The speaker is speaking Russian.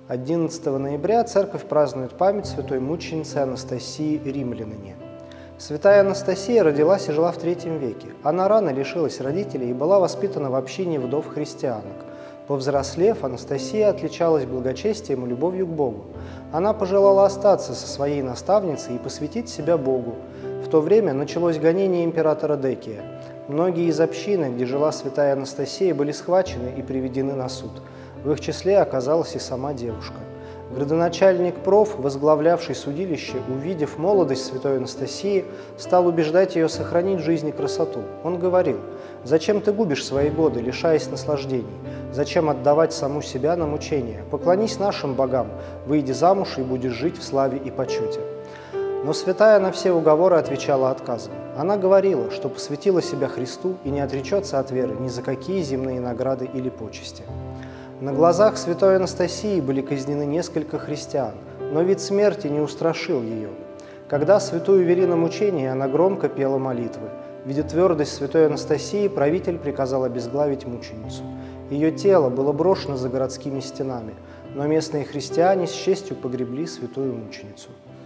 11 ноября церковь празднует память святой мученицы Анастасии Римлянине. Святая Анастасия родилась и жила в III веке. Она рано лишилась родителей и была воспитана в общине вдов-христианок. Повзрослев, Анастасия отличалась благочестием и любовью к Богу. Она пожелала остаться со своей наставницей и посвятить себя Богу. В то время началось гонение императора Декия. Многие из общины, где жила святая Анастасия, были схвачены и приведены на суд. В их числе оказалась и сама девушка. Градоначальник Проф, возглавлявший судилище, увидев молодость святой Анастасии, стал убеждать ее сохранить жизнь и красоту. Он говорил: «Зачем ты губишь свои годы, лишаясь наслаждений? Зачем отдавать саму себя на мучения? Поклонись нашим богам, выйди замуж и будешь жить в славе и почете». Но святая на все уговоры отвечала отказом. Она говорила, что посвятила себя Христу и не отречется от веры ни за какие земные награды или почести. На глазах святой Анастасии были казнены несколько христиан, но вид смерти не устрашил ее. Когда святую вели на мучение, она громко пела молитвы. Видя твердость святой Анастасии, правитель приказал обезглавить мученицу. Ее тело было брошено за городскими стенами, но местные христиане с честью погребли святую мученицу.